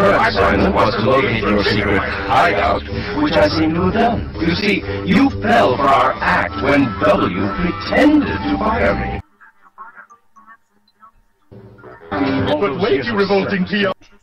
current assignment was to locate your secret hideout, which I seem to have done. You see, you fell for our act when W pretended to fire me. But wait, you revolting PR!